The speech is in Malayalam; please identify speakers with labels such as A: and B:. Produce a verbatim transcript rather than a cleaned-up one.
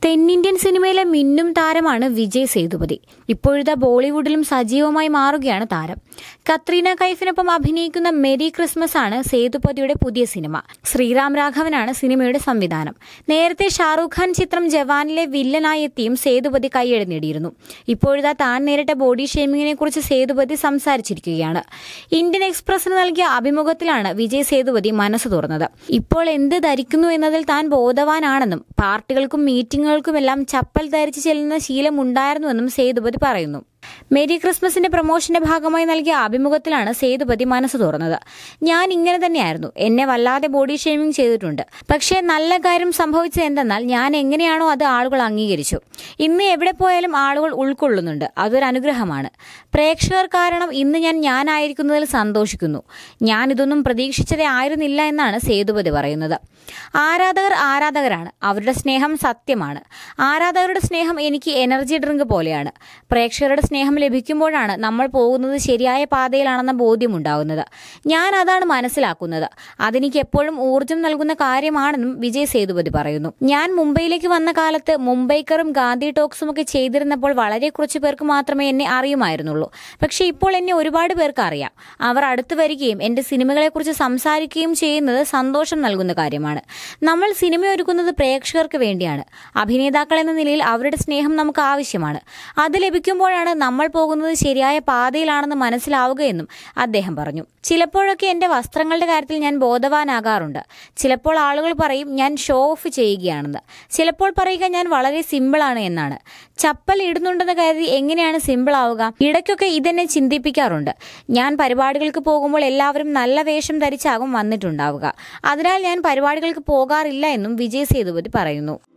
A: തെന്നിന്ത്യൻ സിനിമയിലെ മിന്നും താരമാണ് വിജയ് സേതുപതി. ഇപ്പോഴത്തെ ബോളിവുഡിലും സജീവമായി മാറുകയാണ് താരം. കത്രീന കൈഫിനൊപ്പം അഭിനയിക്കുന്ന മെരി ക്രിസ്മസ് ആണ് സേതുപതിയുടെ പുതിയ സിനിമ. ശ്രീറാം രാഘവനാണ് സിനിമയുടെ സംവിധാനം. നേരത്തെ ഷാറൂഖ് ഖാൻ ചിത്രം ജവാനിലെ വില്ലനായി എത്തിയും സേതുപതി കയ്യടി നേടിയിരുന്നു. ഇപ്പോഴത്തെ താൻ നേരിട്ട ബോഡി ഷേമിങ്ങിനെ കുറിച്ച് സേതുപതി സംസാരിച്ചിരിക്കുകയാണ്. ഇന്ത്യൻ എക്സ്പ്രസിന് നൽകിയ അഭിമുഖത്തിലാണ് വിജയ് സേതുപതി മനസ്സ് തുറന്നത്. ഇപ്പോൾ എന്ത് ധരിക്കുന്നു എന്നതിൽ താൻ ബോധവാനാണെന്നും പാർട്ടികൾക്കും മീറ്റിംഗുകൾക്കുമെല്ലാം ചപ്പൽ ധരിച്ച് ചെല്ലുന്ന ശീലമുണ്ടായിരുന്നുവെന്നും സേതുപതി പറയുന്നു. മേരി ക്രിസ്മസിന്റെ പ്രൊമോഷന്റെ ഭാഗമായി നൽകിയ അഭിമുഖത്തിലാണ് സേതുപതി മനസ്സ് തുറന്നത്. ഞാൻ ഇങ്ങനെ തന്നെയായിരുന്നു. എന്നെ വല്ലാതെ ബോഡി ഷേമിംഗ് ചെയ്തിട്ടുണ്ട്. പക്ഷേ നല്ല കാര്യം സംഭവിച്ചത് എന്തെന്നാൽ ഞാൻ എങ്ങനെയാണോ അത് ആളുകൾ അംഗീകരിച്ചു. ഇന്ന് എവിടെ പോയാലും ആളുകൾ ഉൾക്കൊള്ളുന്നുണ്ട്. അതൊരു അനുഗ്രഹമാണ്. പ്രേക്ഷകർ കാരണം ഇന്ന് ഞാൻ ഞാനായിരിക്കുന്നതിൽ സന്തോഷിക്കുന്നു. ഞാൻ ഇതൊന്നും പ്രതീക്ഷിച്ചതേ ആയിരുന്നില്ല എന്നാണ് സേതുപതി പറയുന്നത്. ആരാധകർ ആരാധകരാണ്. അവരുടെ സ്നേഹം സത്യമാണ്. ആരാധകരുടെ സ്നേഹം എനിക്ക് എനർജി ഡ്രിങ്ക് പോലെയാണ്. പ്രേക്ഷകരുടെ സ്നേഹം ലഭിക്കുമ്പോഴാണ് നമ്മൾ പോകുന്നത് ശരിയായ പാതയിലാണെന്ന ബോധ്യമുണ്ടാകുന്നത്. ഞാൻ അതാണ് മനസ്സിലാക്കുന്നത്. അതെനിക്ക് എപ്പോഴും ഊർജ്ജം നൽകുന്ന കാര്യമാണെന്നും വിജയ് സേതുപതി പറയുന്നു. ഞാൻ മുംബൈയിലേക്ക് വന്ന കാലത്ത് മുംബൈക്കറും ഗാന്ധി ടോക്സും ഒക്കെ ചെയ്തിരുന്നപ്പോൾ വളരെ കുറച്ചു പേർക്ക് മാത്രമേ എന്നെ അറിയുമായിരുന്നുള്ളൂ. പക്ഷേ ഇപ്പോൾ എന്നെ ഒരുപാട് പേർക്ക് അറിയാം. അവർ അടുത്ത് വരികയും എൻ്റെ സിനിമകളെക്കുറിച്ച് സംസാരിക്കുകയും ചെയ്യുന്നത് സന്തോഷം നൽകുന്ന കാര്യമാണ്. നമ്മൾ സിനിമ ഒരുക്കുന്നത് പ്രേക്ഷകർക്ക് വേണ്ടിയാണ്. അഭിനേതാക്കൾ എന്ന നിലയിൽ അവരുടെ സ്നേഹം നമുക്ക് ആവശ്യമാണ്. അത് ലഭിക്കുമ്പോഴാണ് നമ്മൾ പോകുന്നത് ശരിയായ പാതയിലാണെന്ന് മനസ്സിലാവുകയെന്നും അദ്ദേഹം പറഞ്ഞു. ചിലപ്പോഴൊക്കെ എൻ്റെ വസ്ത്രങ്ങളുടെ കാര്യത്തിൽ ഞാൻ ബോധവാനാകാറുണ്ട്. ചിലപ്പോൾ ആളുകൾ പറയും ഞാൻ ഷോ ഓഫ് ചെയ്യുകയാണെന്ന്. ചിലപ്പോൾ പറയുക ഞാൻ വളരെ സിമ്പിളാണ് എന്നാണ്. ചപ്പൽ ഇടുന്നുണ്ടെന്ന് കരുതി എങ്ങനെയാണ് സിമ്പിൾ ആവുക? ഇടയ്ക്കൊക്കെ ഇതെന്നെ ചിന്തിപ്പിക്കാറുണ്ട്. ഞാൻ പരിപാടികൾക്ക് പോകുമ്പോൾ എല്ലാവരും നല്ല വേഷം ധരിച്ചാകും വന്നിട്ടുണ്ടാവുക. അതിനാൽ ഞാൻ പരിപാടികൾക്ക് പോകാറില്ല എന്നും വിജയ് സേതുപതി പറയുന്നു.